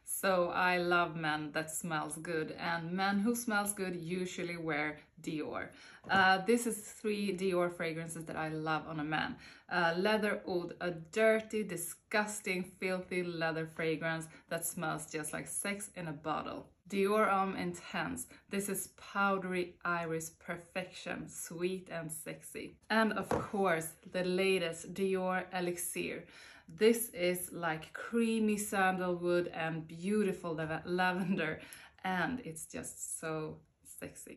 So I love men that smells good, and men who smells good usually wear Dior. This is 3 Dior fragrances that I love on a man. Leather Oud, a dirty, disgusting, filthy leather fragrance that smells just like sex in a bottle. Dior Homme Intense. This is powdery iris perfection, sweet and sexy. And of course, the latest Dior Elixir. This is like creamy sandalwood and beautiful lavender, and it's just so sexy.